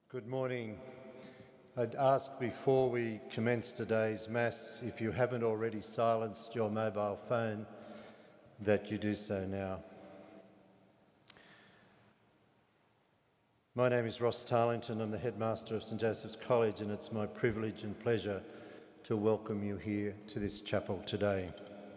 Good morning. I'd ask before we commence today's Mass, if you haven't already silenced your mobile phone, that you do so now. My name is Ross Tarlington. I'm the headmaster of St Joseph's College, and it's my privilege and pleasure to welcome you here to this chapel today.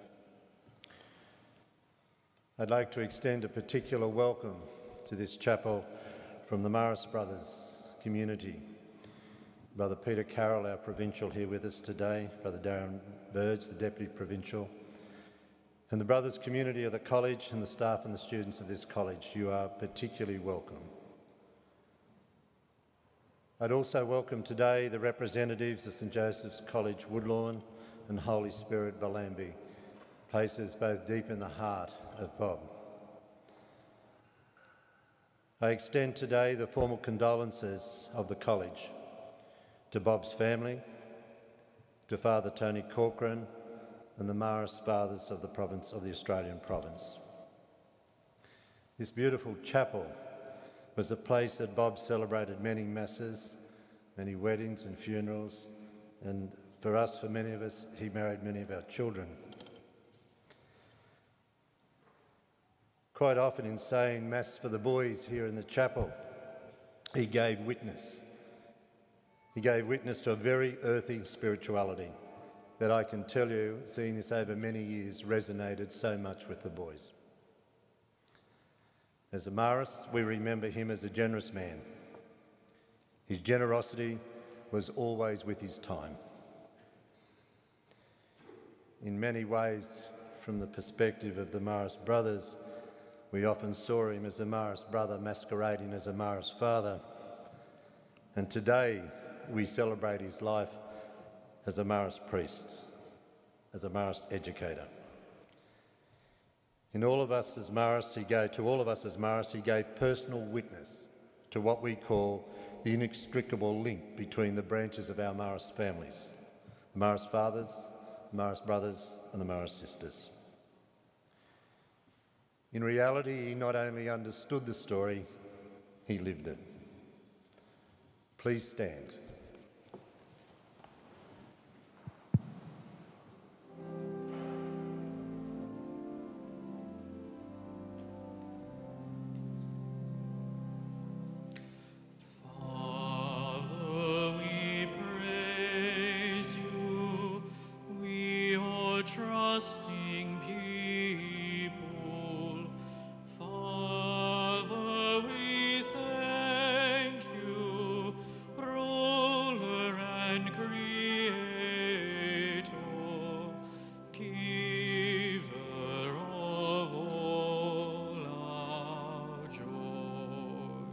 I'd like to extend a particular welcome to this chapel from the Morris Brothers community. Brother Peter Carroll, our provincial, here with us today, Brother Darren Burge, the Deputy Provincial, and the brothers community of the college and the staff and the students of this college. You are particularly welcome. I'd also welcome today the representatives of St Joseph's College Woodlawn and Holy Spirit Bellambi, places both deep in the heart of Bob. I extend today the formal condolences of the college to Bob's family, to Father Tony Corcoran and the Morris Fathers of the province of the Australian province. This beautiful chapel was a place that Bob celebrated many masses, many weddings and funerals, and for us, for many of us, he married many of our children. Quite often in saying Mass for the boys here in the chapel, he gave witness. He gave witness to a very earthy spirituality that I can tell you, seeing this over many years, resonated so much with the boys. As a Morris, we remember him as a generous man. His generosity was always with his time. In many ways, from the perspective of the Morris brothers, we often saw him as a Morris brother masquerading as a Morris father. And today we celebrate his life as a Morris priest, as a Morris educator. To all of us as Morris, he gave personal witness to what we call the inextricable link between the branches of our Morris families, the Morris fathers, the Morris brothers and the Morris sisters. In reality, he not only understood the story, he lived it. Please stand. Father, we praise you. We are trusting people. Father, we thank you, ruler and creator, giver of all our joy.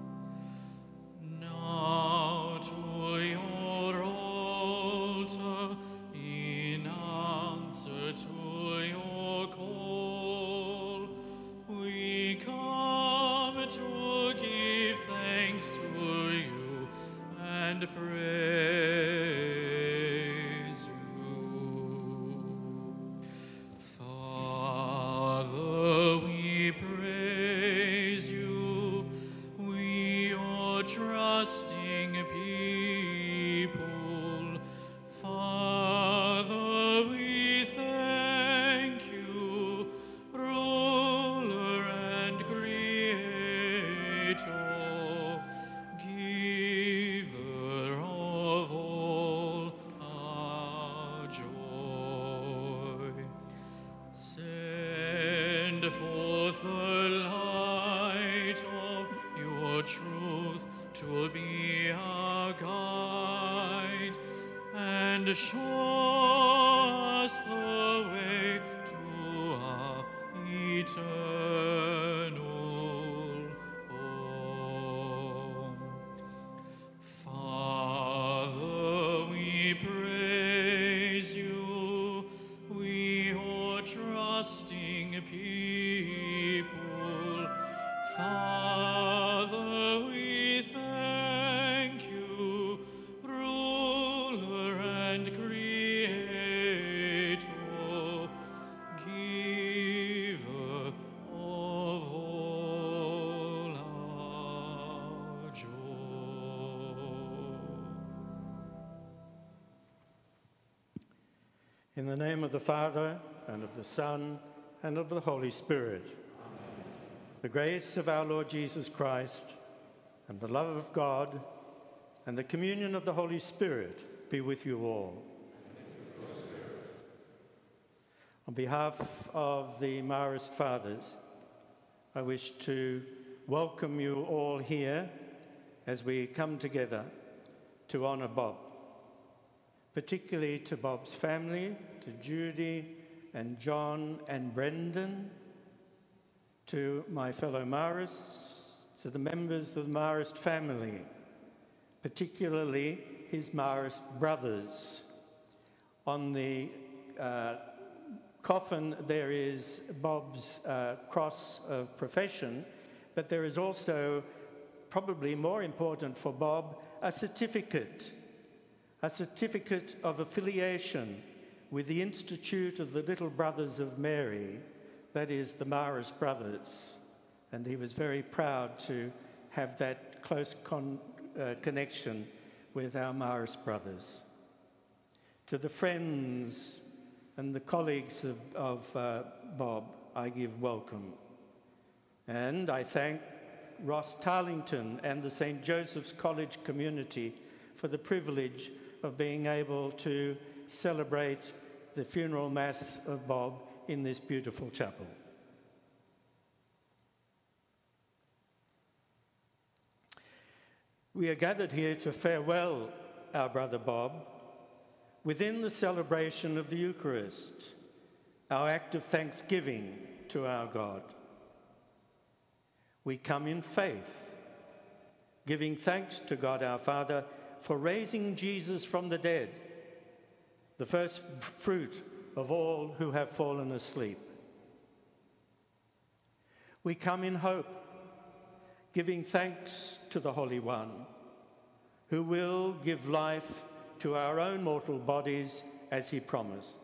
Now to your altar, in answer to your call, we come to give thanks to you and praise you. Father, we praise you. We are trusting people. Father, we thank you, ruler and creator, giver of all our joy. Send forth the light of your truth to be our guide, and show us the way to our eternal home. Father, we praise you. We are trusting people. Father, we thank you, ruler and creator. In the name of the Father, and of the Son, and of the Holy Spirit. Amen. The grace of our Lord Jesus Christ, and the love of God, and the communion of the Holy Spirit be with you all. On behalf of the Marist Fathers, I wish to welcome you all here as we come together to honour Bob, particularly to Bob's family, to Judy and John and Brendan, to my fellow Marists, to the members of the Marist family, particularly his Marist brothers. On the coffin there is Bob's cross of profession, but there is also, probably more important for Bob, a certificate of affiliation with the Institute of the Little Brothers of Mary, that is the Marist Brothers. And he was very proud to have that close connection with our Marist Brothers. To the friends and the colleagues of Bob, I give welcome. And I thank Ross Tarlington and the St. Joseph's College community for the privilege of being able to celebrate the funeral mass of Bob in this beautiful chapel. We are gathered here to farewell our brother Bob within the celebration of the Eucharist, our act of thanksgiving to our God. We come in faith, giving thanks to God our Father for raising Jesus from the dead, the first fruit of all who have fallen asleep. We come in hope, giving thanks to the Holy One, who will give life to our own mortal bodies as he promised.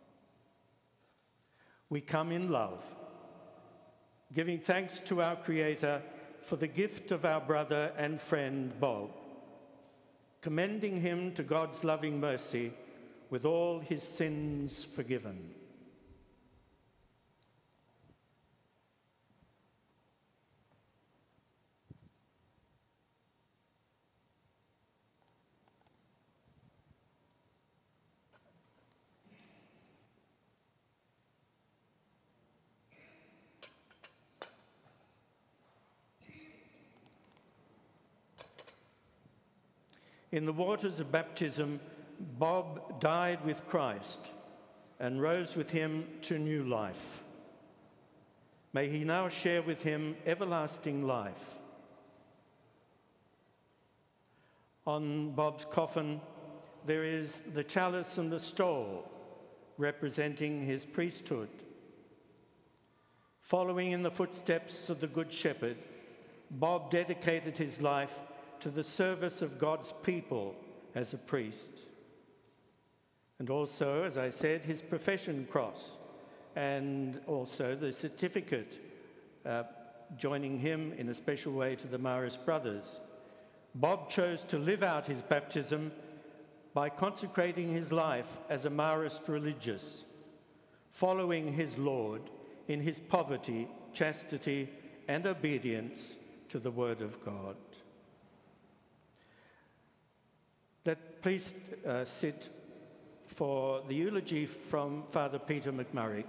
We come in love, giving thanks to our Creator for the gift of our brother and friend Bob, commending him to God's loving mercy with all his sins forgiven. In the waters of baptism, Bob died with Christ and rose with him to new life. May he now share with him everlasting life. On Bob's coffin, there is the chalice and the stole, representing his priesthood. Following in the footsteps of the Good Shepherd, Bob dedicated his life to the service of God's people as a priest. And also, as I said, his profession cross, and also the certificate joining him in a special way to the Marist Brothers. Bob chose to live out his baptism by consecrating his life as a Marist religious, following his Lord in his poverty, chastity, and obedience to the Word of God. Please sit for the eulogy from Father Peter McMurray.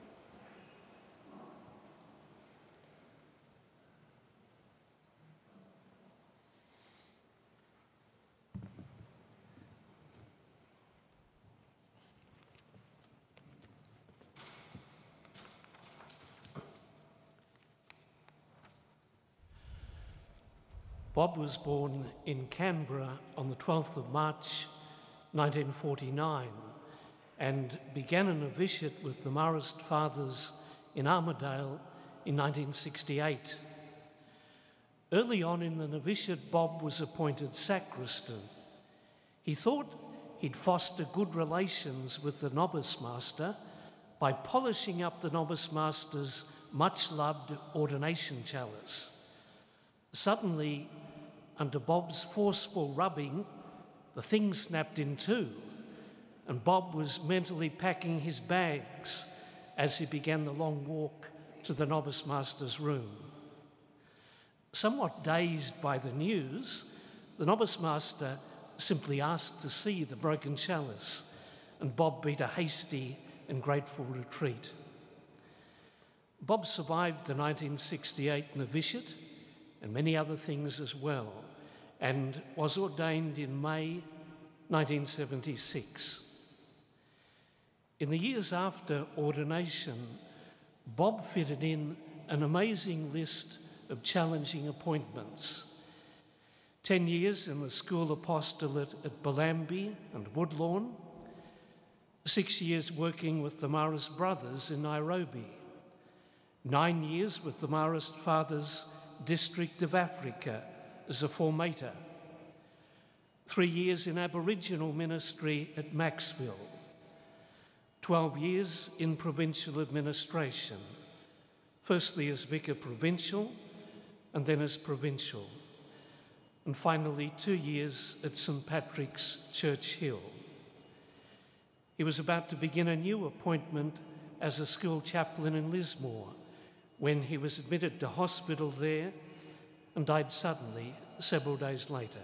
Bob was born in Canberra on the 12th of March 1949 and began a novitiate with the Marist Fathers in Armidale in 1968. Early on in the novitiate, Bob was appointed sacristan. He thought he'd foster good relations with the novice master by polishing up the novice master's much-loved ordination chalice. Suddenly, under Bob's forceful rubbing, the thing snapped in two, and Bob was mentally packing his bags as he began the long walk to the novice master's room. Somewhat dazed by the news, the novice master simply asked to see the broken chalice, and Bob beat a hasty and grateful retreat. Bob survived the 1968 novitiate and many other things as well, and was ordained in May 1976. In the years after ordination, Bob fitted in an amazing list of challenging appointments. 10 years in the school apostolate at Bellambi and Woodlawn, 6 years working with the Marist Brothers in Nairobi, 9 years with the Marist Fathers District of Africa as a formator, 3 years in Aboriginal ministry at Maxville, 12 years in provincial administration, firstly as vicar provincial and then as provincial, and finally 2 years at St Patrick's Church Hill. He was about to begin a new appointment as a school chaplain in Lismore when he was admitted to hospital there and died suddenly several days later.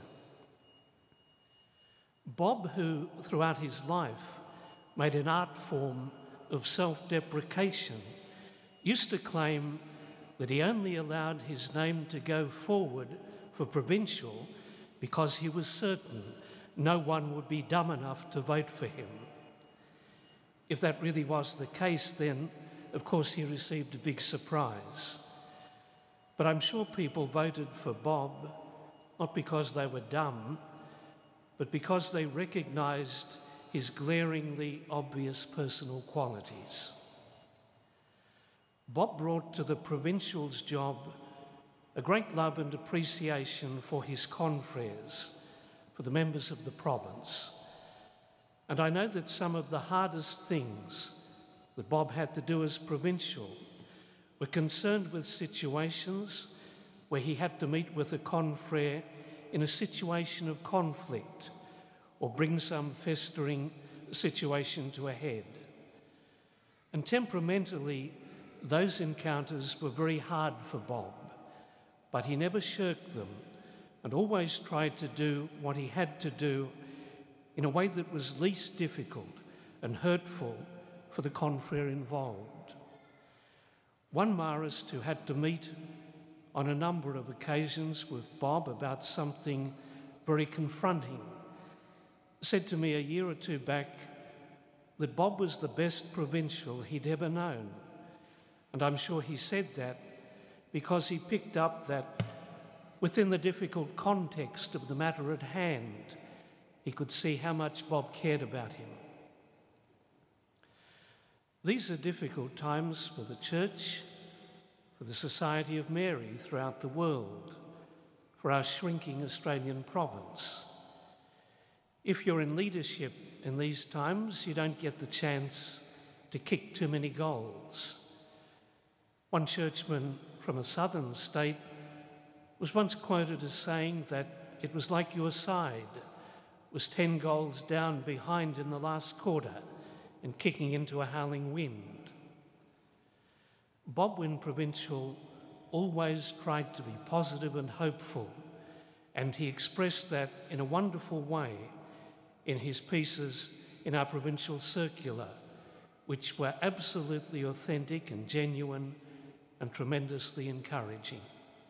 Bob, who throughout his life made an art form of self-deprecation, used to claim that he only allowed his name to go forward for provincial because he was certain no one would be dumb enough to vote for him. If that really was the case, then of course he received a big surprise. But I'm sure people voted for Bob not because they were dumb, but because they recognised his glaringly obvious personal qualities. Bob brought to the provincial's job a great love and appreciation for his confreres, for the members of the province. And I know that some of the hardest things that Bob had to do as provincial were concerned with situations where he had to meet with a confrere in a situation of conflict or bring some festering situation to a head. And temperamentally, those encounters were very hard for Bob, but he never shirked them and always tried to do what he had to do in a way that was least difficult and hurtful for the confrere involved. One Marist who had to meet on a number of occasions with Bob about something very confronting said to me a year or two back that Bob was the best provincial he'd ever known. And I'm sure he said that because he picked up that within the difficult context of the matter at hand, he could see how much Bob cared about him. These are difficult times for the Church, for the Society of Mary throughout the world, for our shrinking Australian province. If you're in leadership in these times, you don't get the chance to kick too many goals. One churchman from a southern state was once quoted as saying that it was like your side was 10 goals down behind in the last quarter and kicking into a howling wind. Bob, when provincial, always tried to be positive and hopeful, and he expressed that in a wonderful way in his pieces in our provincial circular, which were absolutely authentic and genuine and tremendously encouraging.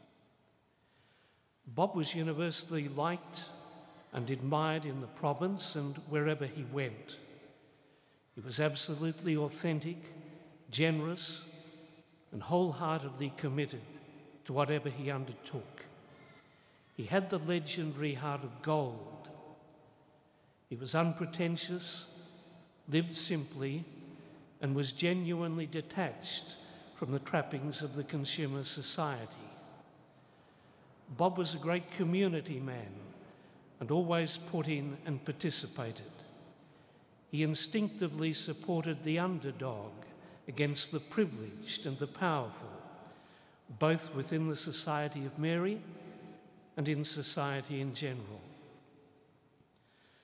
Bob was universally liked and admired in the province and wherever he went. He was absolutely authentic, generous, and wholeheartedly committed to whatever he undertook. He had the legendary heart of gold. He was unpretentious, lived simply, and was genuinely detached from the trappings of the consumer society. Bob was a great community man and always put in and participated. He instinctively supported the underdog against the privileged and the powerful, both within the Society of Mary and in society in general.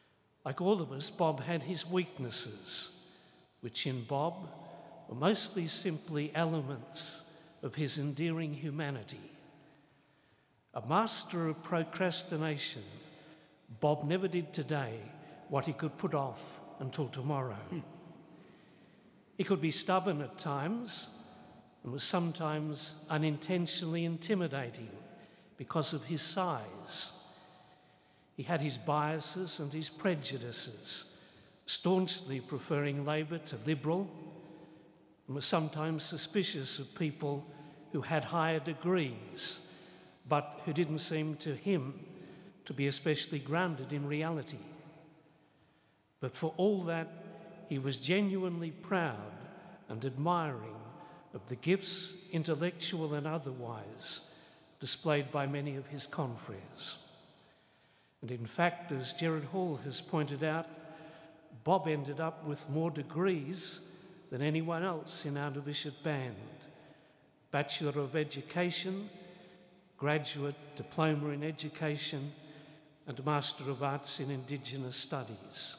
Like all of us, Bob had his weaknesses, which in Bob were mostly simply elements of his endearing humanity. A master of procrastination, Bob never did today what he could put off until tomorrow. He could be stubborn at times and was sometimes unintentionally intimidating because of his size. He had his biases and his prejudices, staunchly preferring Labor to Liberal, and was sometimes suspicious of people who had higher degrees, but who didn't seem to him to be especially grounded in reality. But for all that, he was genuinely proud and admiring of the gifts, intellectual and otherwise, displayed by many of his confreres. And in fact, as Gerard Hall has pointed out, Bob ended up with more degrees than anyone else in our novitiate band. Bachelor of Education, Graduate Diploma in Education, and Master of Arts in Indigenous Studies.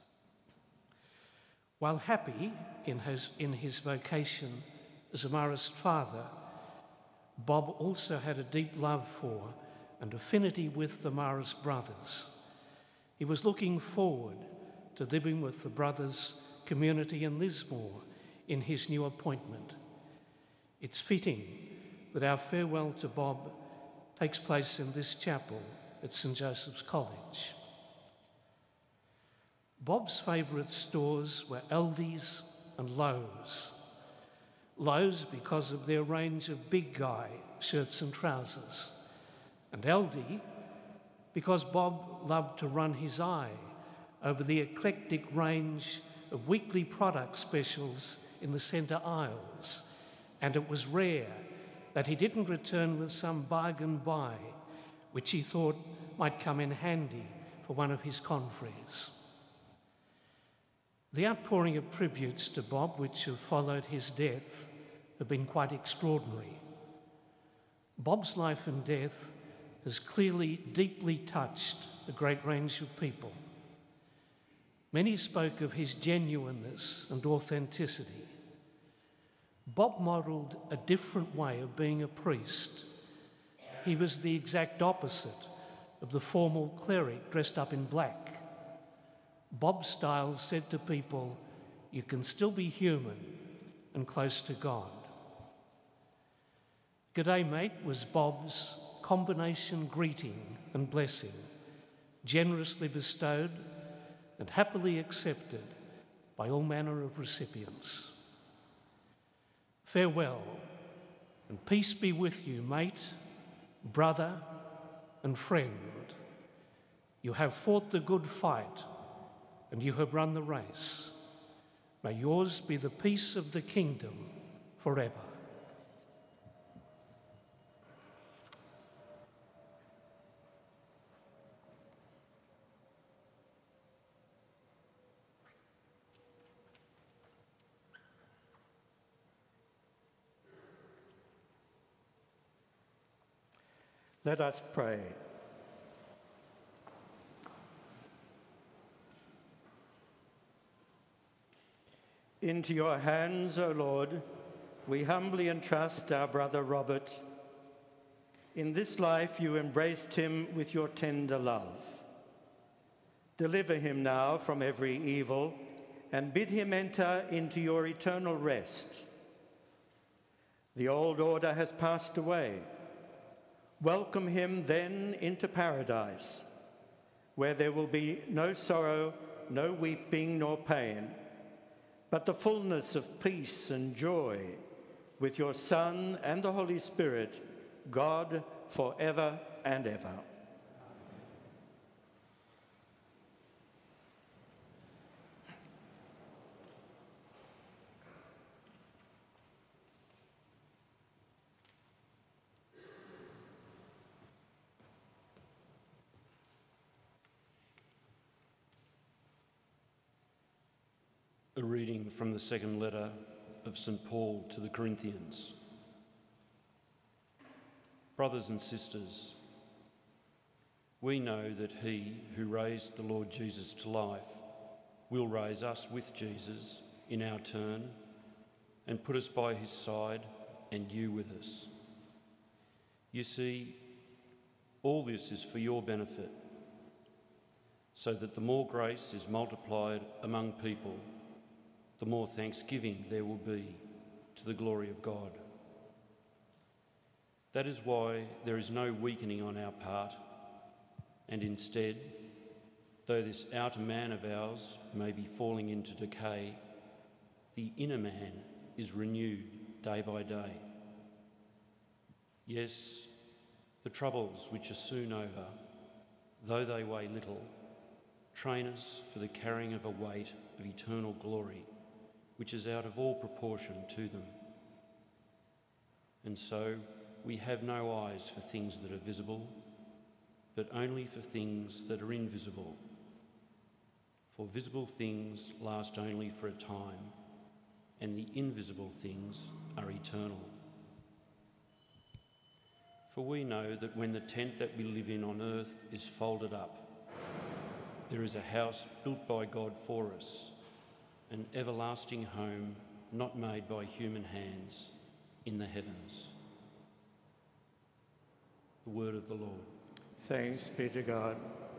While happy in his vocation as a Marist father, Bob also had a deep love for and affinity with the Marist brothers. He was looking forward to living with the brothers' community in Lismore in his new appointment. It's fitting that our farewell to Bob takes place in this chapel at St Joseph's College. Bob's favourite stores were Aldi's and Lowe's. Lowe's because of their range of big guy shirts and trousers, and Aldi because Bob loved to run his eye over the eclectic range of weekly product specials in the centre aisles, and it was rare that he didn't return with some bargain buy which he thought might come in handy for one of his confreres. The outpouring of tributes to Bob which have followed his death have been quite extraordinary. Bob's life and death has clearly deeply touched a great range of people. Many spoke of his genuineness and authenticity. Bob modelled a different way of being a priest. He was the exact opposite of the formal cleric dressed up in black. Bob's style said to people, you can still be human and close to God. G'day, mate was Bob's combination greeting and blessing, generously bestowed and happily accepted by all manner of recipients. Farewell, and peace be with you, mate, brother, and friend. You have fought the good fight, and you have run the race. May yours be the peace of the kingdom forever. Let us pray. Into your hands, O Lord, we humbly entrust our brother Robert. In this life you embraced him with your tender love. Deliver him now from every evil and bid him enter into your eternal rest. The old order has passed away. Welcome him then into paradise, where there will be no sorrow, no weeping, nor pain, but the fullness of peace and joy with your Son and the Holy Spirit, God forever and ever. A reading from the second letter of St. Paul to the Corinthians. Brothers and sisters, we know that he who raised the Lord Jesus to life will raise us with Jesus in our turn and put us by his side and you with us. You see, all this is for your benefit, so that the more grace is multiplied among people, the more thanksgiving there will be to the glory of God. That is why there is no weakening on our part, and instead, though this outer man of ours may be falling into decay, the inner man is renewed day by day. Yes, the troubles which are soon over, though they weigh little, train us for the carrying of a weight of eternal glory, which is out of all proportion to them. And so we have no eyes for things that are visible, but only for things that are invisible. For visible things last only for a time, and the invisible things are eternal. For we know that when the tent that we live in on earth is folded up, there is a house built by God for us, an everlasting home not made by human hands in the heavens. The word of the Lord. Thanks be to God.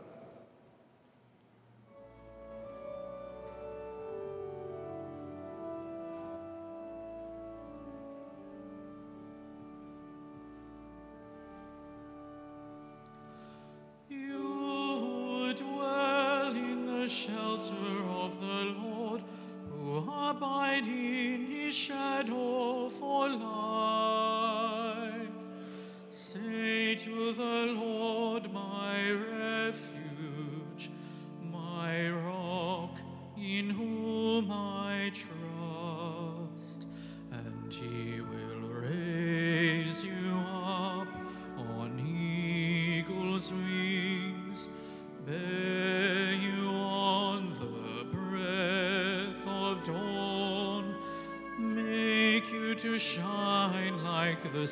You dwell in the shelter of the Lord, who abide in his shadow for life. Say to the Lord, my refuge, my rock, in whom I trust, and he will raise you up on eagle's wings, bear you on the breath of dawn, make you to shine like the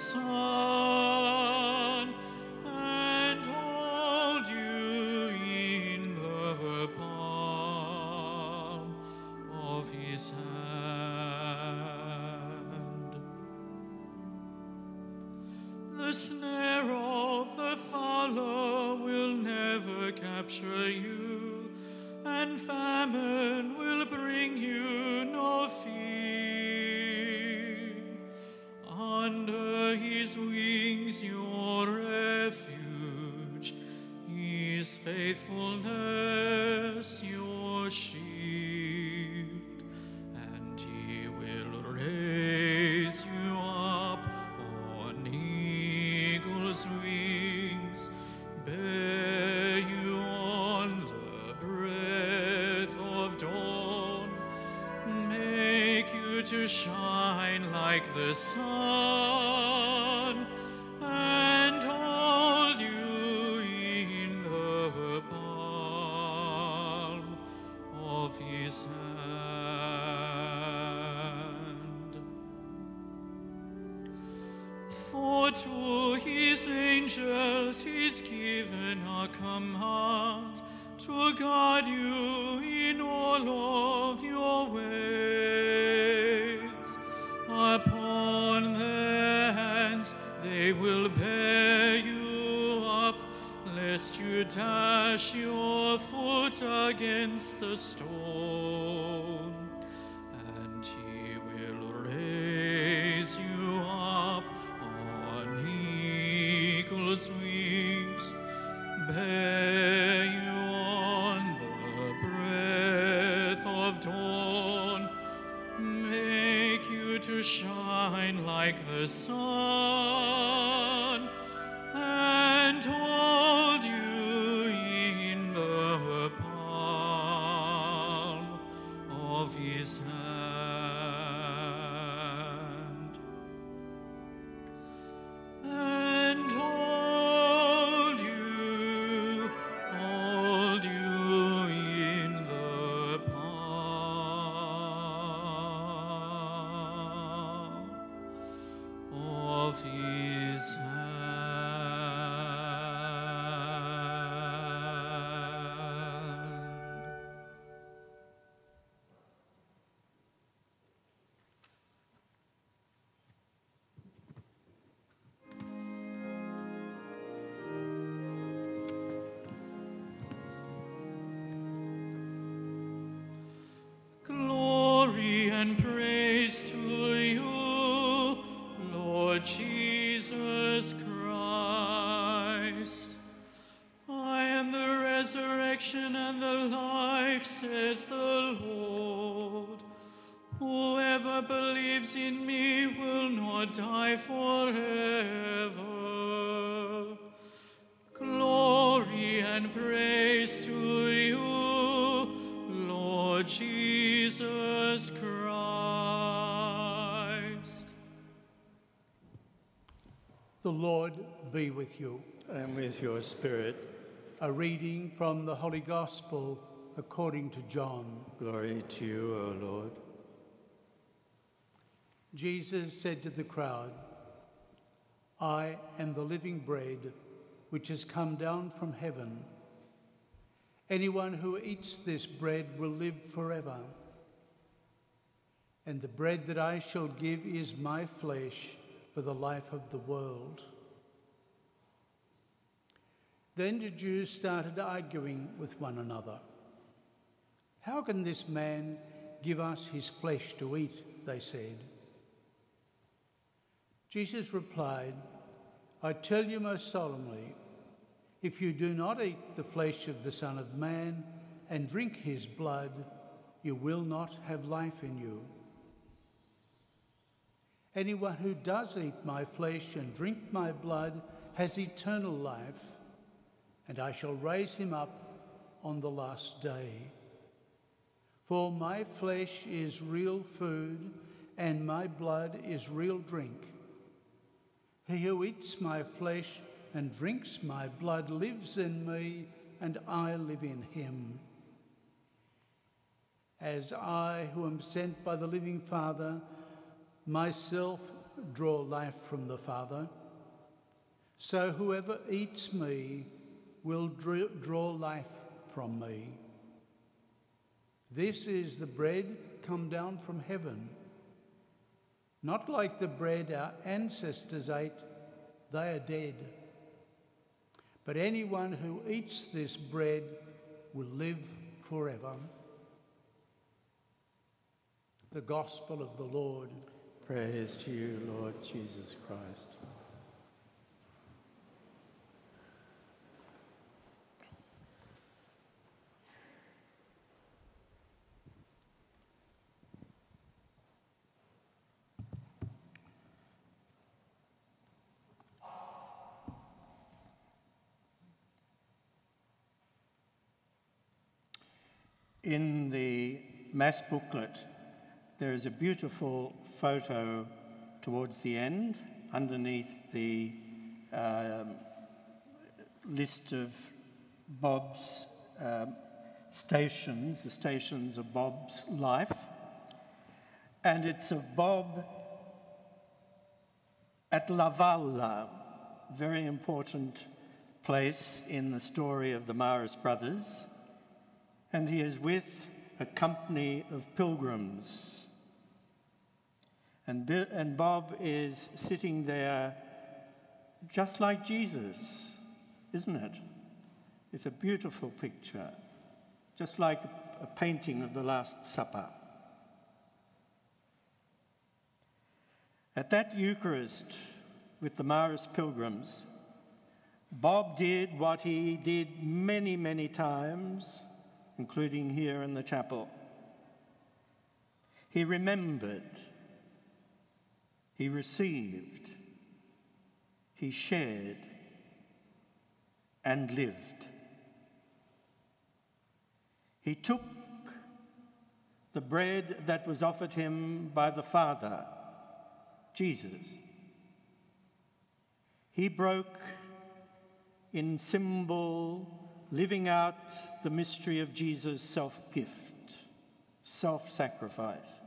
sun, and hold you in the palm of his hand. The snare of the fowler will never capture you, and famine will bring you no fear. Under his wings your refuge, his faithfulness your shield, and he will raise you up on eagle's wings, bear you on the breath of dawn, make you to shine like the sun, and hold you in the palm of his hand. For to his angels he's given a command to guard you in all of your ways. Upon their hands they will bear you up, lest you dash your foot against the stone. And he will raise you up on eagle's wings, bear you on the breath of dawn, make you to shine like the sun, and hold you in the palm of his hand. And hold you in the palm says the Lord. Whoever believes in me will not die forever. Glory and praise to you, Lord Jesus Christ. The Lord be with you. And with your spirit. A reading from the Holy Gospel according to John. Glory to you, O Lord. Jesus said to the crowd, I am the living bread which has come down from heaven. Anyone who eats this bread will live forever. And the bread that I shall give is my flesh for the life of the world. Then the Jews started arguing with one another. How can this man give us his flesh to eat? They said. Jesus replied, I tell you most solemnly, if you do not eat the flesh of the Son of Man and drink his blood, you will not have life in you. Anyone who does eat my flesh and drink my blood has eternal life, and I shall raise him up on the last day. For my flesh is real food, and my blood is real drink. He who eats my flesh and drinks my blood lives in me, and I live in him. As I, who am sent by the living Father, myself draw life from the Father, so whoever eats me will draw life from me. This is the bread come down from heaven. Not like the bread our ancestors ate, they are dead. But anyone who eats this bread will live forever. The Gospel of the Lord. Praise to you, Lord Jesus Christ. In the Mass booklet, there is a beautiful photo towards the end, underneath the list of Bob's stations, the stations of Bob's life. And it's of Bob at La Valla, very important place in the story of the Maris brothers. And he is with a company of pilgrims. And Bob is sitting there just like Jesus, isn't it? It's a beautiful picture, just like a painting of the Last Supper. At that Eucharist with the Maris pilgrims, Bob did what he did many, many times, including here in the chapel. He remembered, he received, he shared, and lived. He took the bread that was offered him by the Father, Jesus. He broke in symbol, living out the mystery of Jesus' self-gift, self-sacrifice.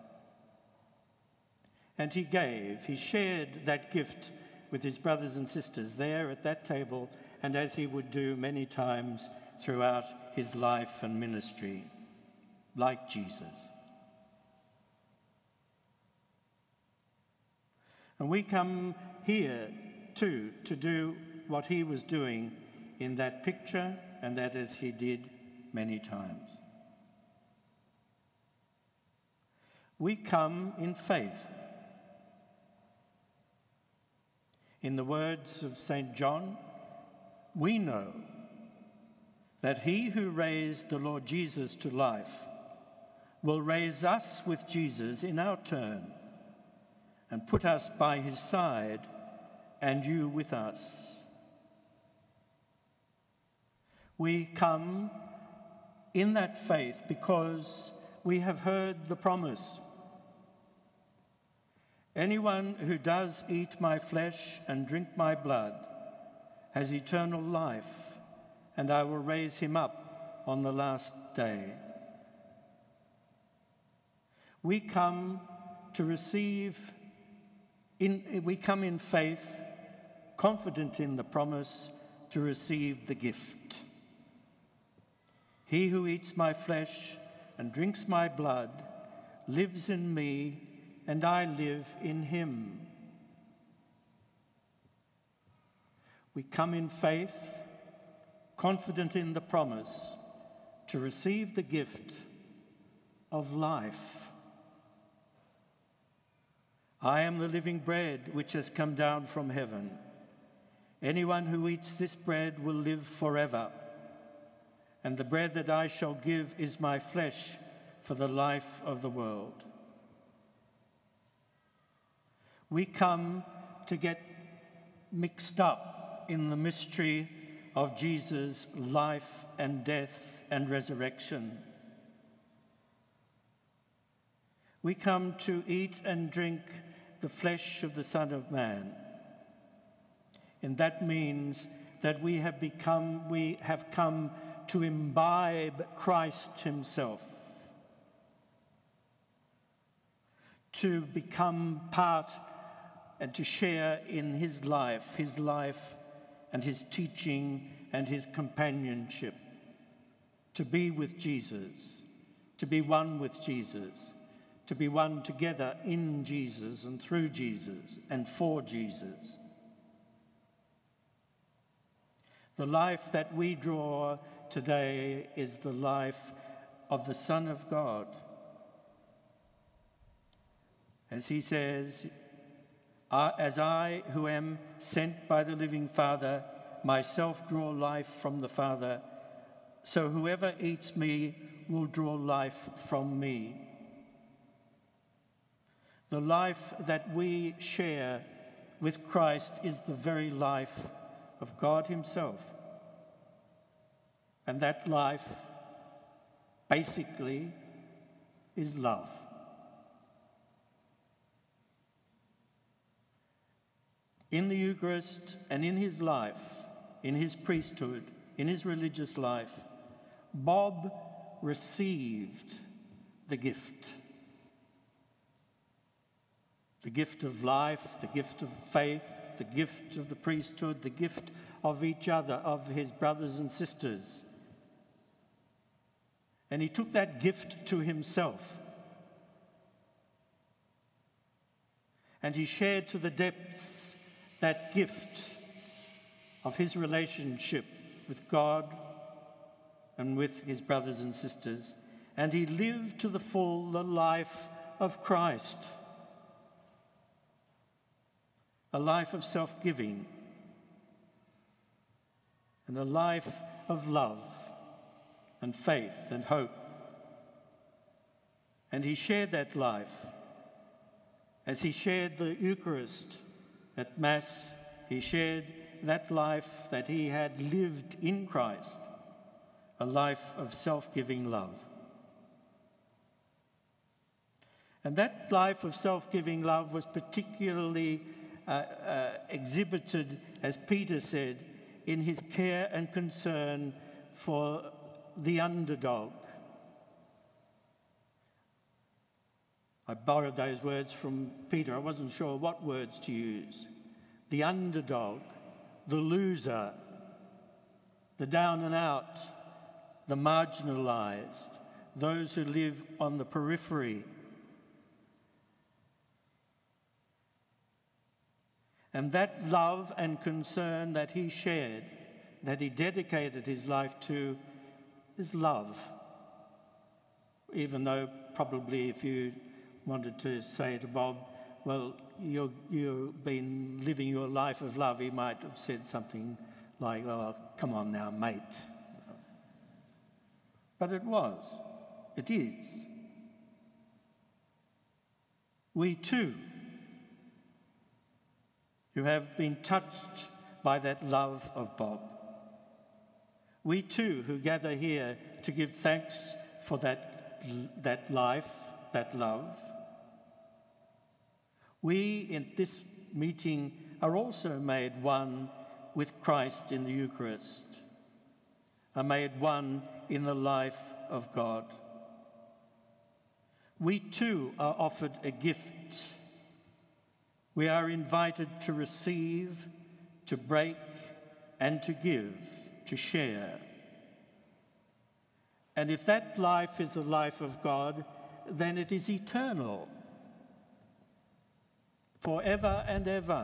And he gave, he shared that gift with his brothers and sisters there at that table, and as he would do many times throughout his life and ministry, like Jesus. And we come here too to do what he was doing in that picture, and that is he did many times. We come in faith. In the words of St. John, we know that he who raised the Lord Jesus to life will raise us with Jesus in our turn and put us by his side, and you with us. We come in that faith because we have heard the promise. Anyone who does eat my flesh and drink my blood has eternal life, and I will raise him up on the last day. We come in faith, confident in the promise to receive the gift. He who eats my flesh and drinks my blood lives in me, and I live in him. We come in faith, confident in the promise to receive the gift of life. I am the living bread which has come down from heaven. Anyone who eats this bread will live forever. And the bread that I shall give is my flesh for the life of the world. We come to get mixed up in the mystery of Jesus' life and death and resurrection. We come to eat and drink the flesh of the Son of Man. And that means that we have come to imbibe Christ himself, to become part and to share in his life and his teaching and his companionship, to be with Jesus, to be one with Jesus, to be one together in Jesus and through Jesus and for Jesus. The life that we draw today is the life of the Son of God. As he says, as I, who am sent by the living Father, myself draw life from the Father, so whoever eats me will draw life from me. The life that we share with Christ is the very life of God himself. And that life, basically, is love. In the Eucharist and in his life, in his priesthood, in his religious life, Bob received the gift. The gift of life, the gift of faith, the gift of the priesthood, the gift of each other, of his brothers and sisters. And he took that gift to himself. And he shared to the depths that gift of his relationship with God and with his brothers and sisters. And he lived to the full the life of Christ. A life of self-giving and a life of love and faith and hope. And he shared that life. As he shared the Eucharist at Mass, he shared that life that he had lived in Christ, a life of self-giving love. And that life of self-giving love was particularly exhibited, as Peter said, in his care and concern for the underdog. I borrowed those words from Peter. I wasn't sure what words to use. The underdog, the loser, the down and out, the marginalized, those who live on the periphery. And that love and concern that he shared, that he dedicated his life to, is love. Even though probably if you wanted to say to Bob, well, you've been living your life of love, he might have said something like, oh, come on now, mate. But it is. We too, who have been touched by that love of Bob, we too who gather here to give thanks for that life, that love, we in this meeting are also made one with Christ in the Eucharist, are made one in the life of God. We too are offered a gift. We are invited to receive, to break, and to give, to share. And if that life is the life of God, then it is eternal, forever and ever.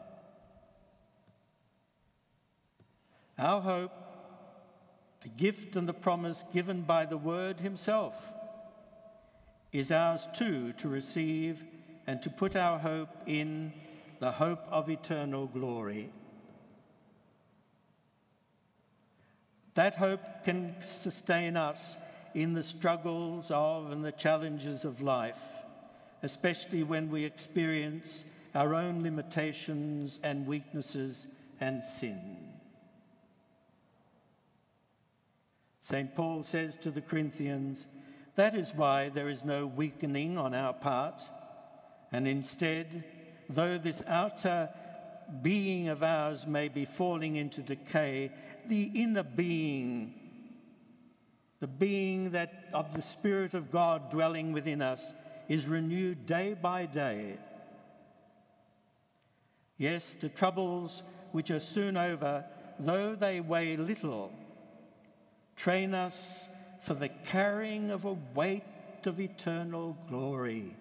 Our hope, the gift and the promise given by the Word himself, is ours too to receive and to put our hope in the hope of eternal glory. That hope can sustain us in the struggles of and the challenges of life, especially when we experience our own limitations and weaknesses and sin. St. Paul says to the Corinthians, that is why there is no weakening on our part, and instead, though this outer being of ours may be falling into decay, the inner being, the being that of the Spirit of God dwelling within us, is renewed day by day. Yes, the troubles which are soon over, though they weigh little, train us for the carrying of a weight of eternal glory.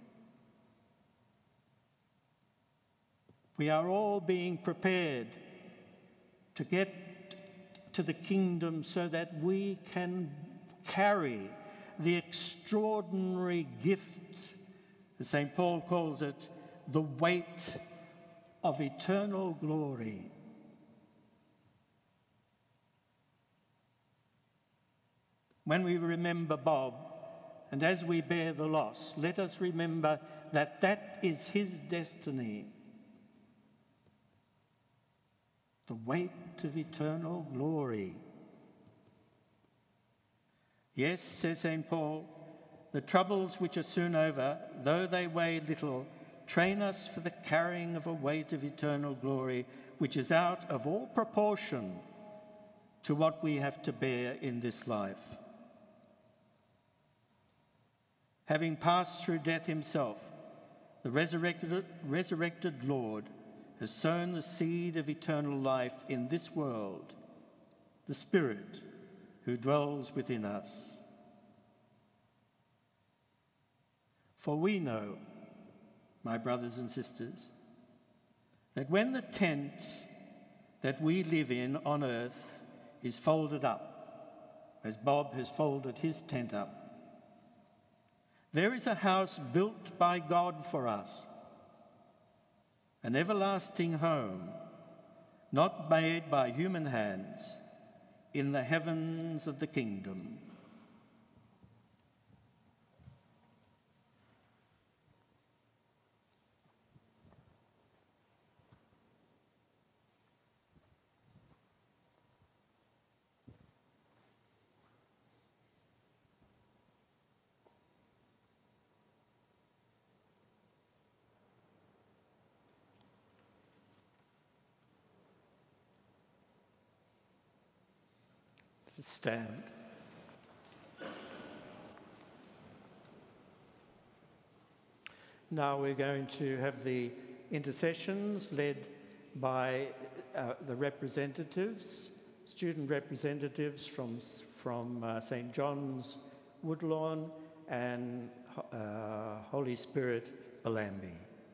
We are all being prepared to get to the kingdom so that we can carry the extraordinary gift, as St. Paul calls it, the weight of eternal glory. When we remember Bob, and as we bear the loss, let us remember that that is his destiny. The weight of eternal glory. Yes, says St. Paul, the troubles which are soon over, though they weigh little, train us for the carrying of a weight of eternal glory, which is out of all proportion to what we have to bear in this life. Having passed through death himself, the resurrected Lord has sown the seed of eternal life in this world, the Spirit who dwells within us. For we know, my brothers and sisters, that when the tent that we live in on earth is folded up, as Bob has folded his tent up, there is a house built by God for us, an everlasting home, not made by human hands, in the heavens of the kingdom. Stand. Now we're going to have the intercessions led by the representatives, student representatives from St. John's Woodlawn and Holy Spirit Bellambi.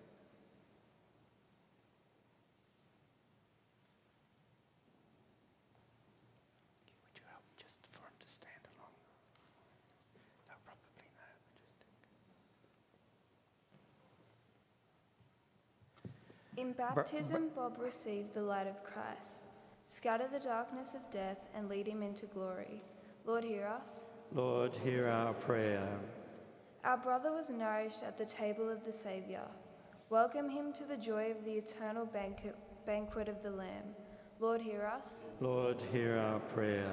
In baptism, Bob received the light of Christ. Scatter the darkness of death and lead him into glory. Lord, hear us. Lord, hear our prayer. Our brother was nourished at the table of the Saviour. Welcome him to the joy of the eternal banquet of the Lamb. Lord, hear us. Lord, hear our prayer.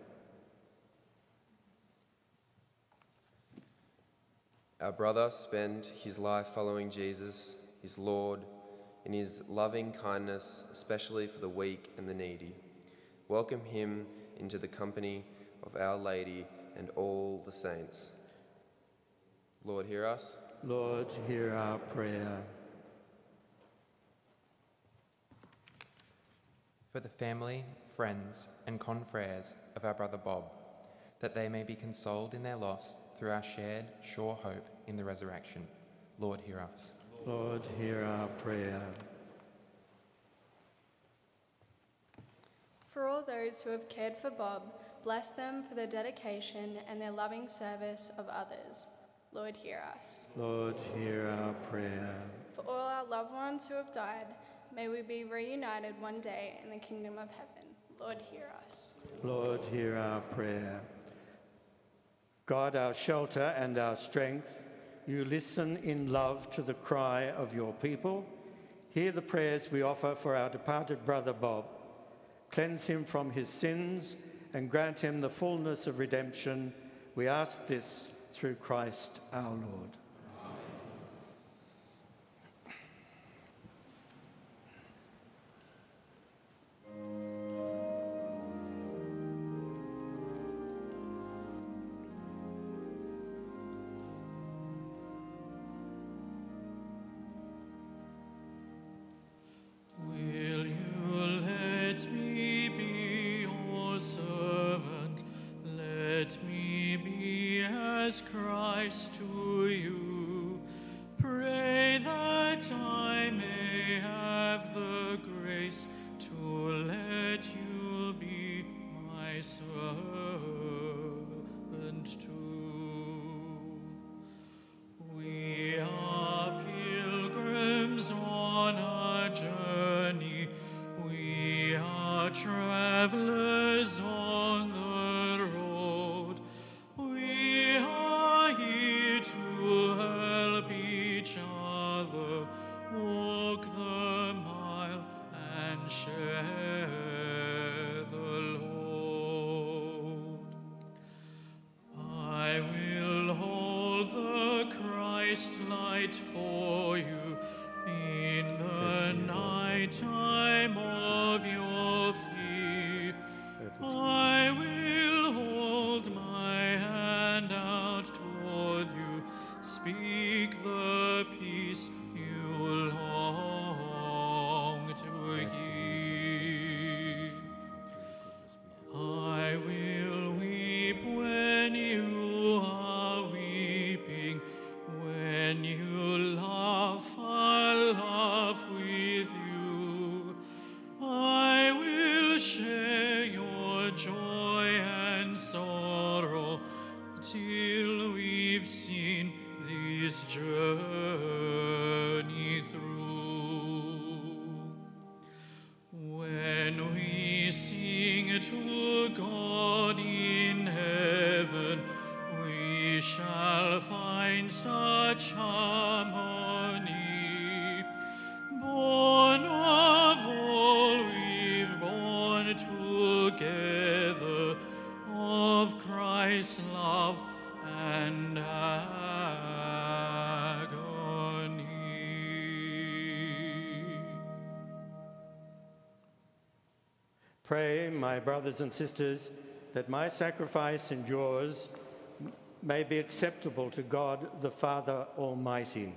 Our brother spent his life following Jesus, his Lord, in his loving kindness, especially for the weak and the needy. Welcome him into the company of Our Lady and all the saints. Lord, hear us. Lord, hear our prayer. For the family, friends, and confreres of our brother Bob, that they may be consoled in their loss through our shared, sure hope in the resurrection. Lord, hear us. Lord, hear our prayer. For all those who have cared for Bob, bless them for their dedication and their loving service of others. Lord, hear us. Lord, hear our prayer. For all our loved ones who have died, may we be reunited one day in the kingdom of heaven. Lord, hear us. Lord, hear our prayer. God, our shelter and our strength, you listen in love to the cry of your people. Hear the prayers we offer for our departed brother Bob. Cleanse him from his sins and grant him the fullness of redemption. We ask this through Christ our Lord. Will you let me be your servant? Let me be as Christ to you. Pray that I may have the grace to let you be my servant too. We are pilgrims on a journey. We are travelers on the road. We are here to help each other walk the mile and share the load. I will hold the Christ light for you in the night time of your fear. I will hold my hand out toward you, speak the peace you long to hear. I will weep when you are weeping, when you laugh, I'll laugh with you. I will share your joy and sorrow till we've seen this journey through. When we sing to God in heaven, we shall find such harmony. Born of all we've born together, of Christ's love and agony. Pray, my brothers and sisters, that my sacrifice and yours may be acceptable to God the Father Almighty.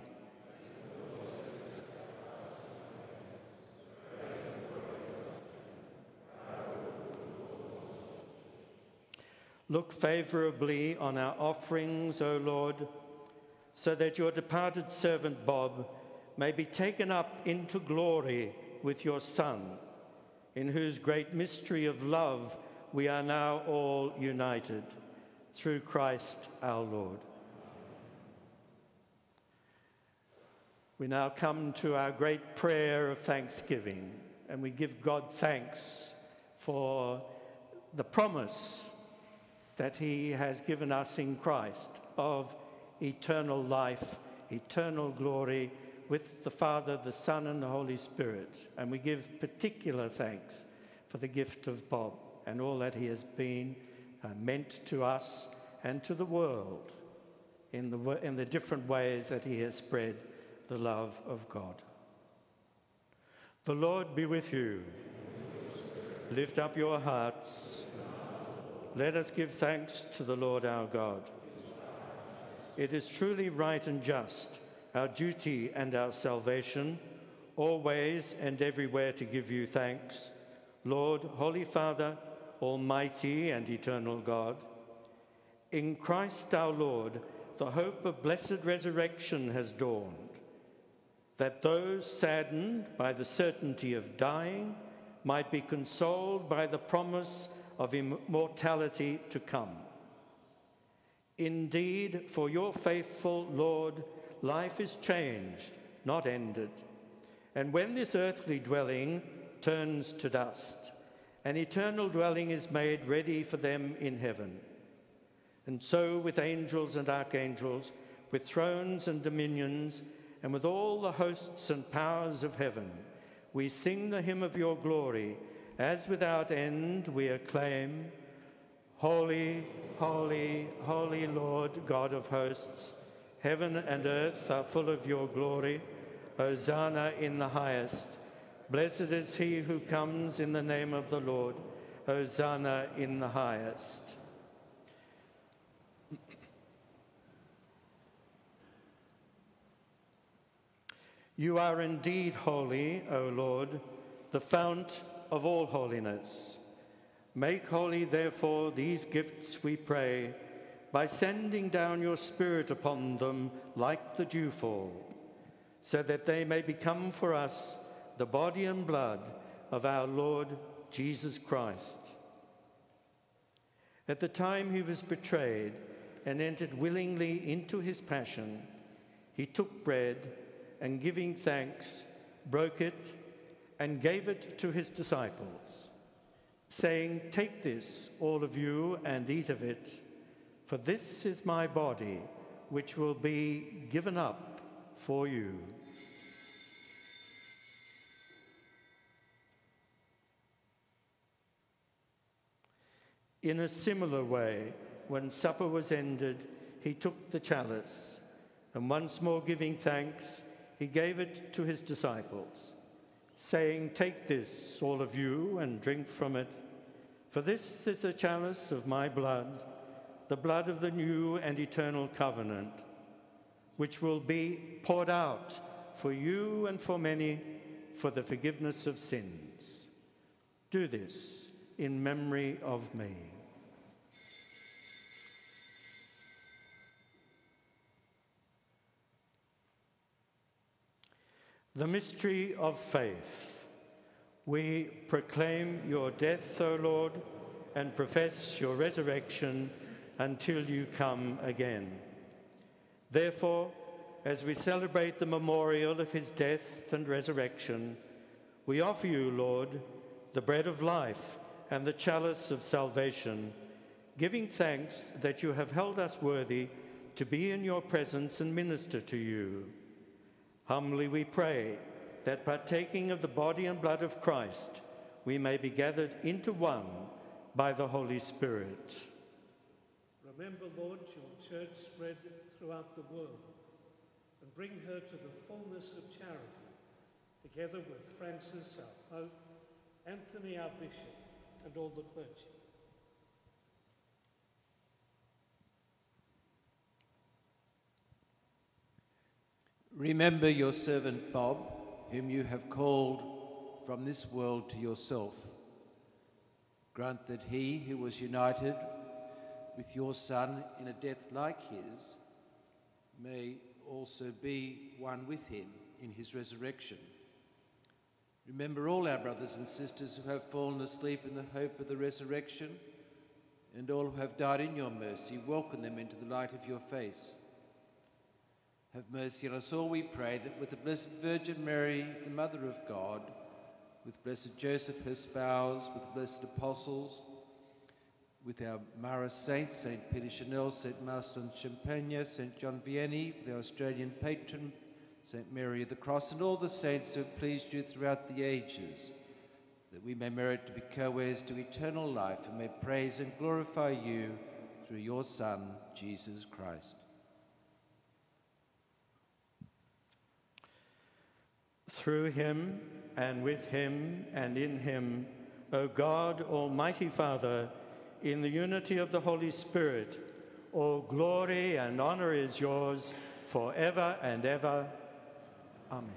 Look favourably on our offerings, O Lord, so that your departed servant Bob may be taken up into glory with your Son, in whose great mystery of love we are now all united, through Christ our Lord. We now come to our great prayer of thanksgiving, and we give God thanks for the promise that he has given us in Christ of eternal life, eternal glory with the Father, the Son, and the Holy Spirit. And we give particular thanks for the gift of Bob and all that he has been meant to us and to the world in the different ways that he has spread the love of God. The Lord be with you. Lift up your hearts. Let us give thanks to the Lord our God. It is truly right and just, our duty and our salvation, always and everywhere to give you thanks, Lord, Holy Father, Almighty and eternal God. In Christ our Lord, the hope of blessed resurrection has dawned, that those saddened by the certainty of dying might be consoled by the promise of immortality to come. Indeed, for your faithful Lord, life is changed, not ended. And when this earthly dwelling turns to dust, an eternal dwelling is made ready for them in heaven. And so with angels and archangels, with thrones and dominions, and with all the hosts and powers of heaven, we sing the hymn of your glory, as without end we acclaim, Holy, holy, holy Lord, God of hosts, heaven and earth are full of your glory. Hosanna in the highest. Blessed is he who comes in the name of the Lord. Hosanna in the highest. You are indeed holy, O Lord, the fount of all holiness. Make holy, therefore, these gifts, we pray, by sending down your Spirit upon them like the dewfall, so that they may become for us the body and blood of our Lord Jesus Christ. At the time he was betrayed and entered willingly into his passion, he took bread and, giving thanks, broke it and gave it to his disciples, saying, "Take this, all of you, and eat of it, for this is my body, which will be given up for you." In a similar way, when supper was ended, he took the chalice, and once more giving thanks, he gave it to his disciples, saying, "Take this, all of you, and drink from it, for this is the chalice of my blood, the blood of the new and eternal covenant, which will be poured out for you and for many for the forgiveness of sins. Do this in memory of me." The mystery of faith. We proclaim your death, O Lord, and profess your resurrection until you come again. Therefore, as we celebrate the memorial of his death and resurrection, we offer you, Lord, the bread of life and the chalice of salvation, giving thanks that you have held us worthy to be in your presence and minister to you. Humbly we pray that, partaking of the body and blood of Christ, we may be gathered into one by the Holy Spirit. Remember, Lord, your church spread throughout the world, and bring her to the fullness of charity, together with Francis, our Pope, Anthony, our Bishop, and all the clergy. Remember your servant Bob, whom you have called from this world to yourself. Grant that he who was united with your Son in a death like his may also be one with him in his resurrection. Remember all our brothers and sisters who have fallen asleep in the hope of the resurrection, and all who have died in your mercy. Welcome them into the light of your face. Have mercy on us all, we pray, that with the Blessed Virgin Mary, the Mother of God, with blessed Joseph, her spouse, with the blessed apostles, with our Maris saints, St. Peter Chanel, St. Marston Champagne, St. John Vianney, the Australian patron, St. Mary of the Cross, and all the saints who have pleased you throughout the ages, that we may merit to be co-heirs to eternal life and may praise and glorify you through your Son, Jesus Christ. Through him, and with him, and in him, O God, Almighty Father, in the unity of the Holy Spirit, all glory and honor is yours forever and ever. Amen.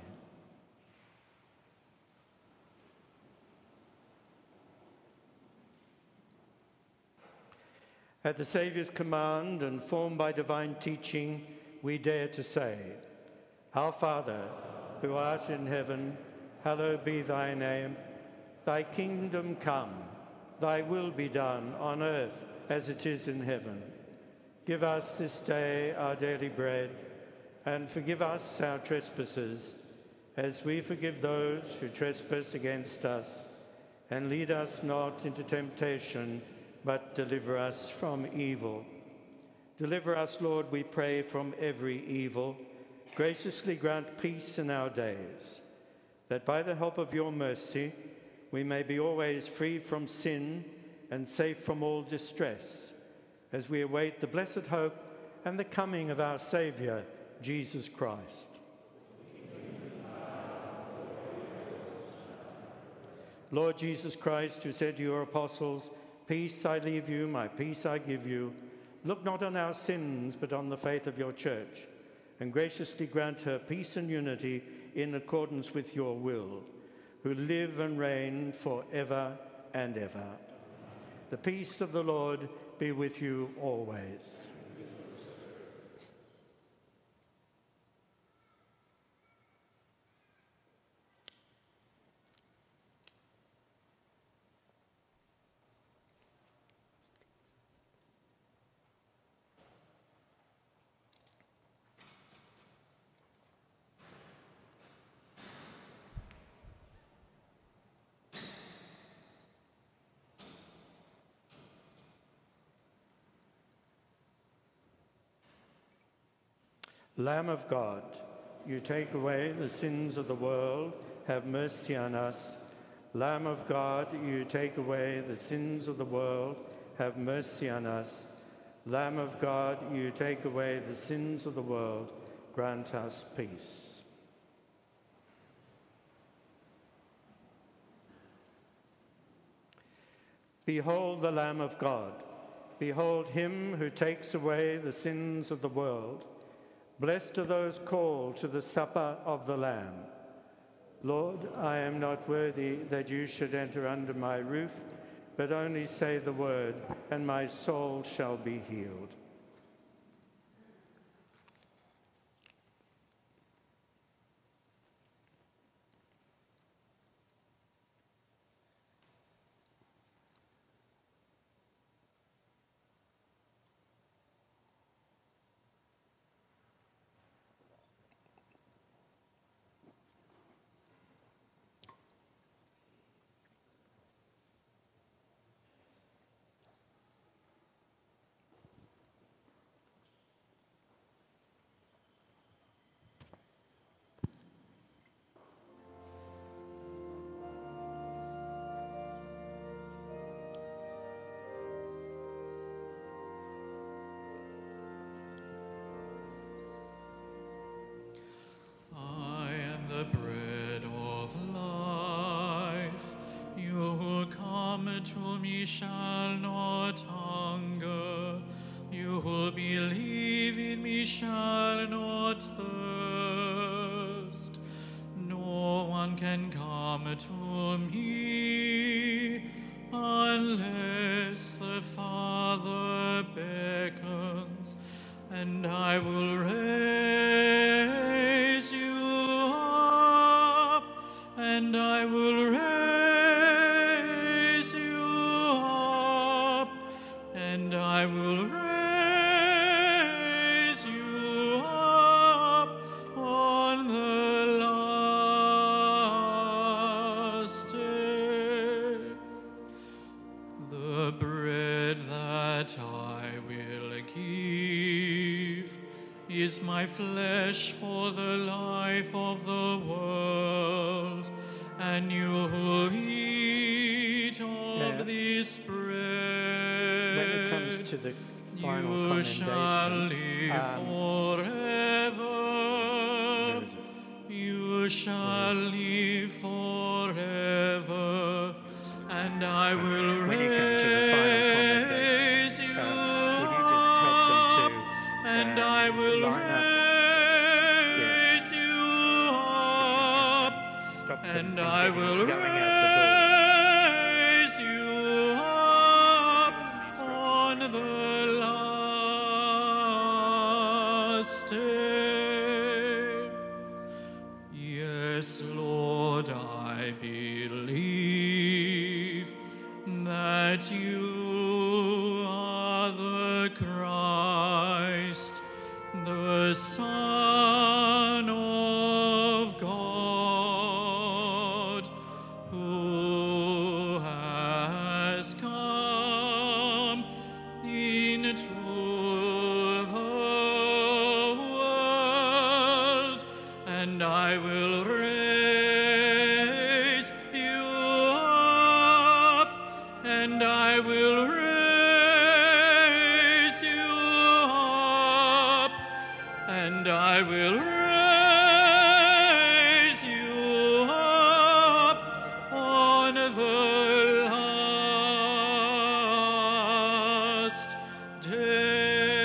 At the Saviour's command and formed by divine teaching, we dare to say, Our Father, who art in heaven, hallowed be thy name. Thy kingdom come, thy will be done on earth as it is in heaven. Give us this day our daily bread, and forgive us our trespasses, as we forgive those who trespass against us. And lead us not into temptation, but deliver us from evil. Deliver us, Lord, we pray, from every evil. Graciously grant peace in our days, that by the help of your mercy we may be always free from sin and safe from all distress, as we await the blessed hope and the coming of our Saviour, Jesus Christ. Lord Jesus Christ, who said to your apostles, Peace I leave you, my peace I give you, look not on our sins, but on the faith of your church, and graciously grant her peace and unity in accordance with your will, who live and reign forever and ever. The peace of the Lord be with you always. Lamb of God, you take away the sins of the world, have mercy on us. Lamb of God, you take away the sins of the world, have mercy on us. Lamb of God, you take away the sins of the world, grant us peace. Behold the Lamb of God. Behold him who takes away the sins of the world. Blessed are those called to the supper of the Lamb. Lord, I am not worthy that you should enter under my roof, but only say the word, and my soul shall be healed. The bread of life, you who come to me shall not hunger, you who believe in me shall not thirst. No one can come to me unless the Father beckons, and I will raise you up, and I will raise you up, and I will raise you up on the last day. is my flesh for the life of the world, and you who eat of this bread, When it comes to the final you shall live forever. You shall live forever, and I will when you come to the final raise you would you just help them to and I will line up? raise you up, Stop them and from I will going out raise you up on the last day. Yes, Lord, I believe that you are the Christ, the Son of God, who has come into the world, and I will raise you up, and I will raise you up, and I will raise you up on the last day.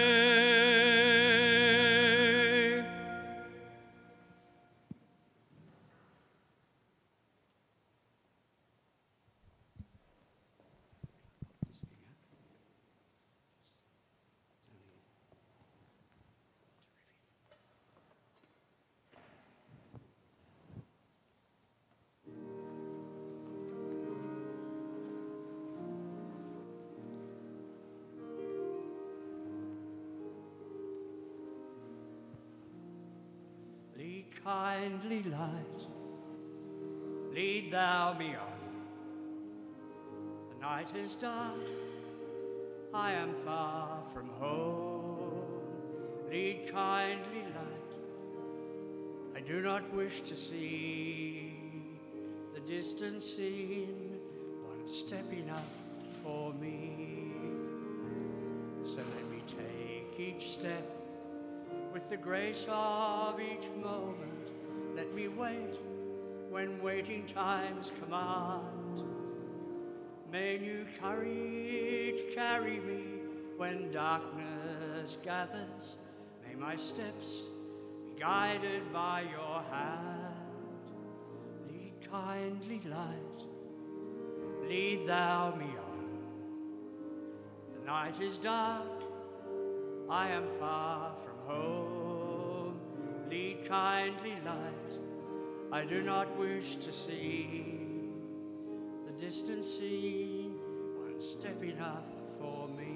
Lead, kindly light, lead thou me on. The night is dark, I am far from home. Lead, kindly light, I do not wish to see the distant scene, one step enough for me. So let me take each step with the grace of each moment. Let me wait when waiting times command. May new courage carry me when darkness gathers. May my steps be guided by your hand. Lead, kindly light, lead thou me on. The night is dark, I am far from home. Lead, kindly light, I do not wish to see the distant scene, one step enough for me.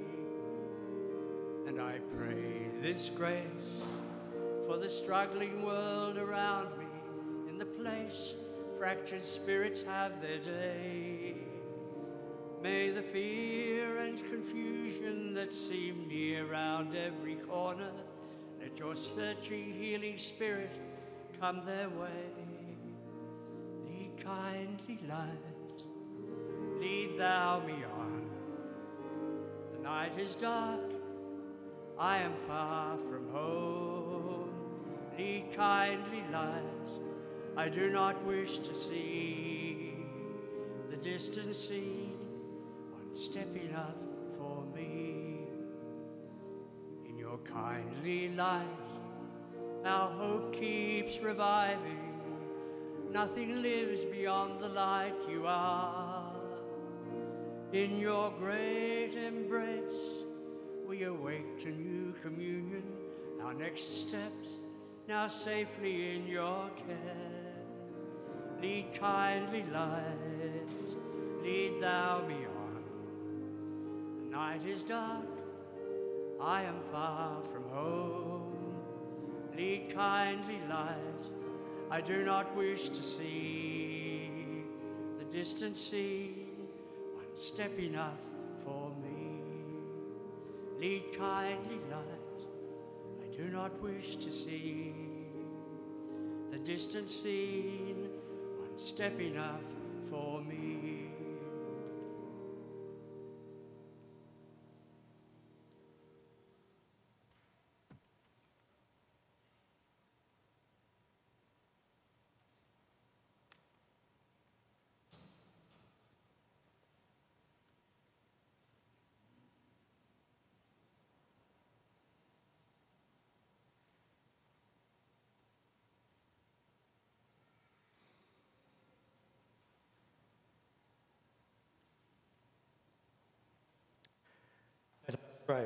And I pray this grace for the struggling world around me, in the place fractured spirits have their day. May the fear and confusion that seem near round every corner, let your searching, healing spirit come their way. Lead, kindly light, lead thou me on. The night is dark, I am far from home. Lead, kindly light, I do not wish to see the distant scene, step enough for me. In your kindly light, our hope keeps reviving. Nothing lives beyond the light you are. In your great embrace, we awake to new communion. Our next steps now safely in your care. Lead, kindly light, lead thou me on. The night is dark, I am far from home. Lead, kindly light, I do not wish to see the distant scene, one step enough for me. Lead, kindly light, I do not wish to see the distant scene, one step enough for me. Let us pray.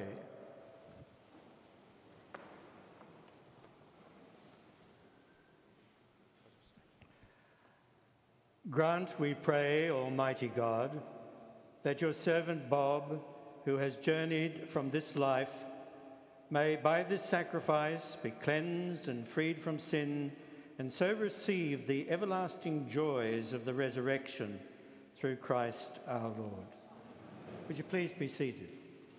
Grant, we pray, Almighty God, that your servant Bob, who has journeyed from this life, may by this sacrifice be cleansed and freed from sin, and so receive the everlasting joys of the resurrection through Christ our Lord. Would you please be seated?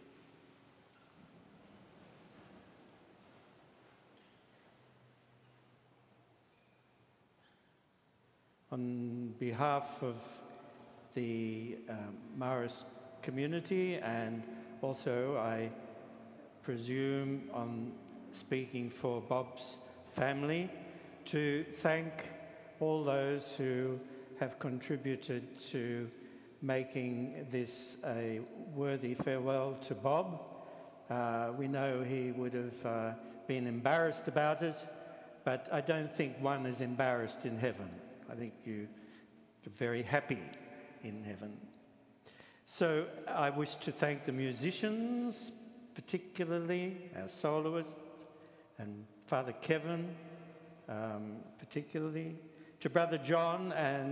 On behalf of the Marist community, and also I presume on speaking for Bob's family, to thank all those who have contributed to making this a worthy farewell to Bob. We know he would have been embarrassed about it, but I don't think one is embarrassed in heaven. I think you're very happy in heaven. So I wish to thank the musicians, particularly our soloist and Father Kevin, particularly, to Brother John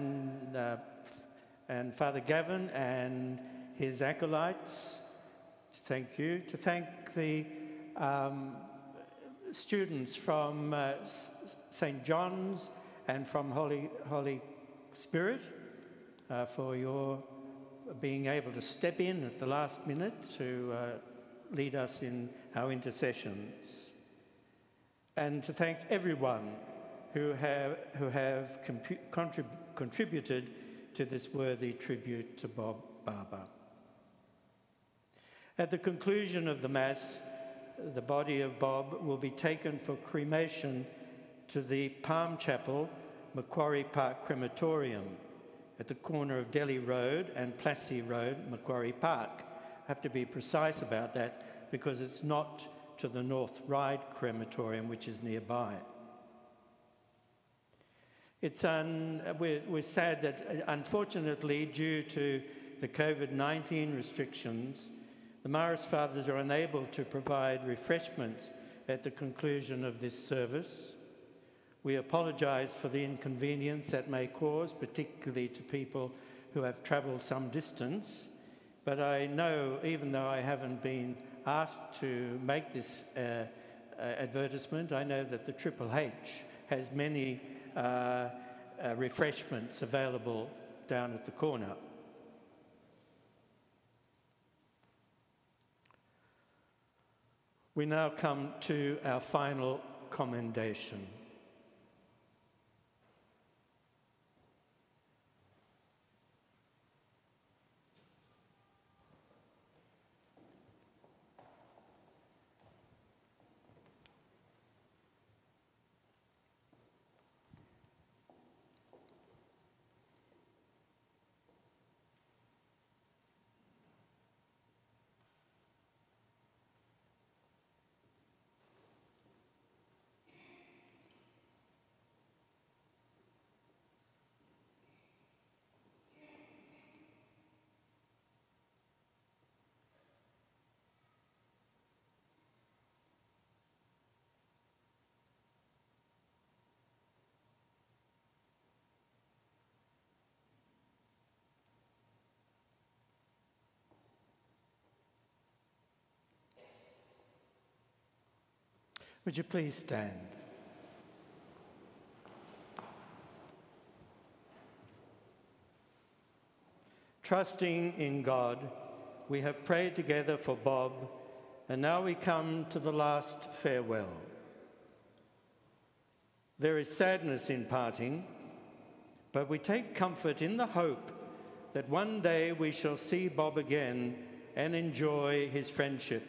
and Father Gavin and his acolytes. Thank you. To thank the students from St. John's and from Holy Spirit for your being able to step in at the last minute to lead us in our intercessions. And to thank everyone who have contributed to this worthy tribute to Bob Barber. At the conclusion of the Mass, the body of Bob will be taken for cremation to the Palm Chapel, Macquarie Park Crematorium, at the corner of Delhi Road and Plassey Road, Macquarie Park. I have to be precise about that because it's not to the North Ryde Crematorium, which is nearby. We're sad that, unfortunately, due to the COVID-19 restrictions, the Marist Fathers are unable to provide refreshments at the conclusion of this service. We apologise for the inconvenience that may cause, particularly to people who have travelled some distance, but I know, even though I haven't been asked to make this advertisement, I know that the Triple H has many refreshments available down at the corner. We now come to our final commendation. Would you please stand? Trusting in God, we have prayed together for Bob And now we come to the last farewell. There is sadness in parting, but we take comfort in the hope that one day we shall see Bob again and enjoy his friendship.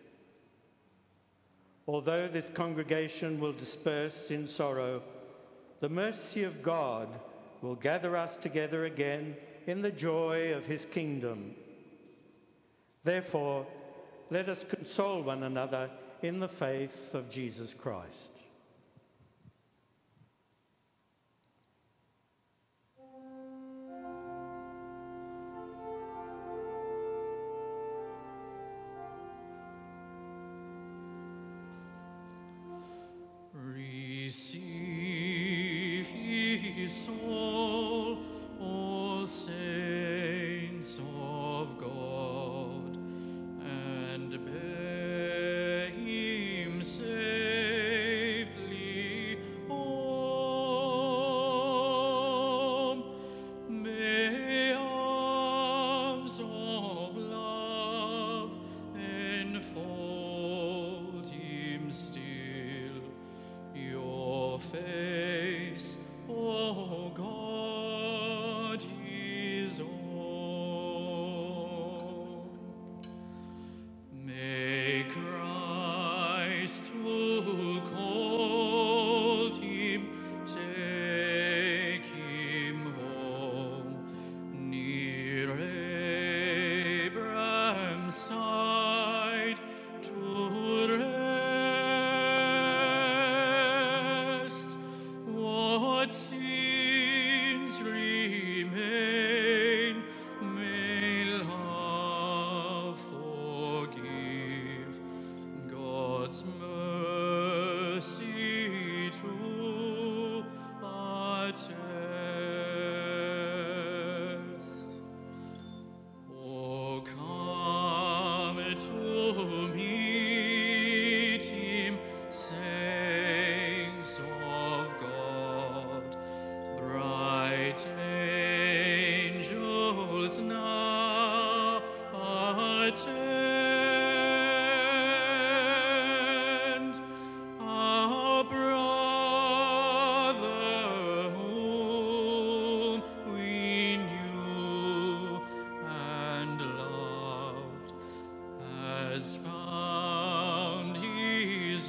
Although this congregation will disperse in sorrow, the mercy of God will gather us together again in the joy of his kingdom. Therefore, let us console one another in the faith of Jesus Christ. Receive his soul, all saints of God, and bear him safely home. May arms of love enfold him still. Your face, O God, is all. May Christ, who called him, take him home near Abraham's side to rest. What sins remain, may love forgive. God's mercy to attest. Oh, come to meet him, saints of God, bright angels now attend. Our brother whom we knew and loved has found his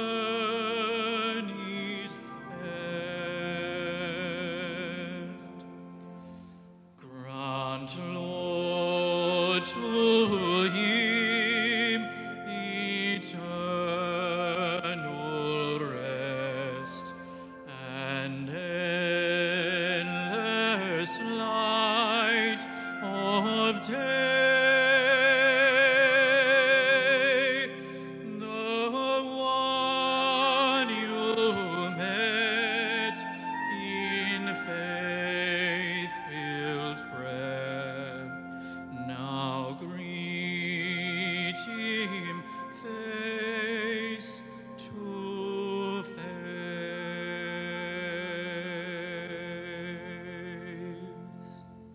journey's end. Grant, Lord, to him eternal rest and endless light of day. The one you met in faith-filled prayer, now greet him face to face.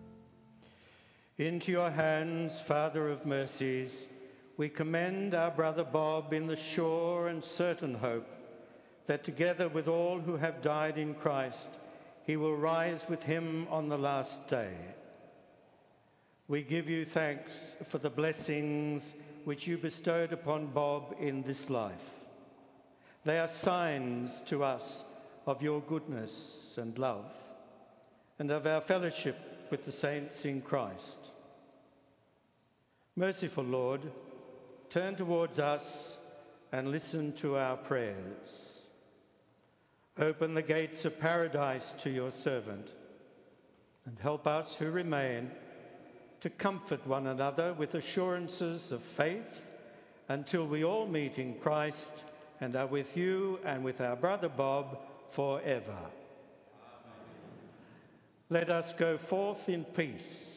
Into your hands, Father of mercies, we commend our brother Bob in the sure and certain hope that together with all who have died in Christ, he will rise with him on the last day. We give you thanks for the blessings which you bestowed upon Bob in this life. They are signs to us of your goodness and love, and of our fellowship with the saints in Christ. Merciful Lord, turn towards us and listen to our prayers. Open the gates of paradise to your servant, and help us who remain to comfort one another with assurances of faith until we all meet in Christ and are with you and with our brother Bob forever. Let us go forth in peace.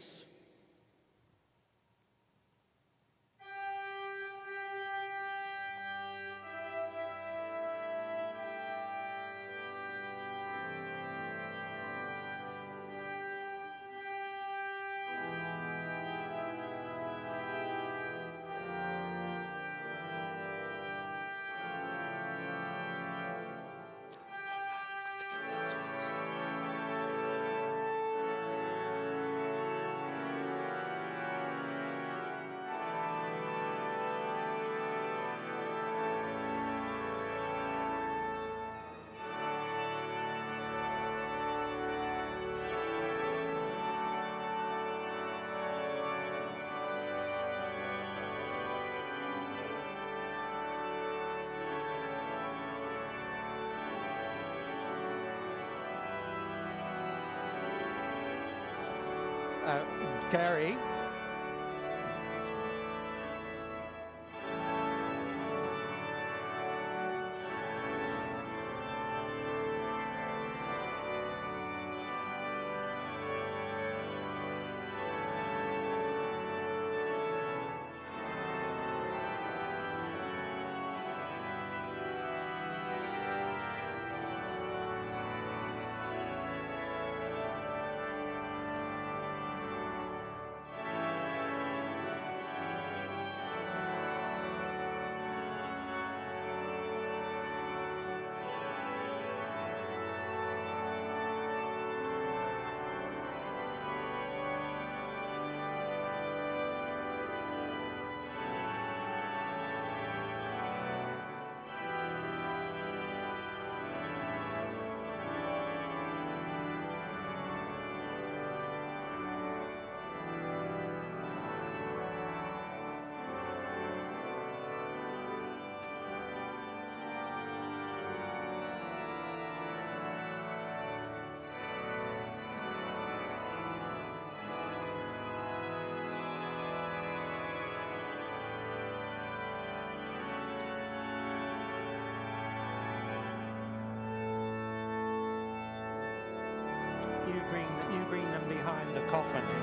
Gary. You bring them behind the coffin.